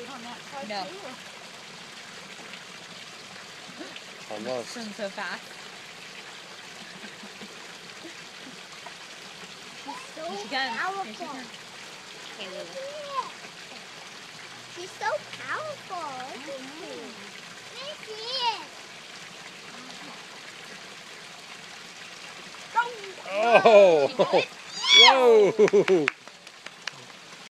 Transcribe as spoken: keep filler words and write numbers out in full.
wait on that side No. too? Almost. Swim so fast. She's so Here she comes. powerful. Here she comes. Okay, Lulu. She's so powerful. Isn't she? Let me see it. Oh! What? Whoa!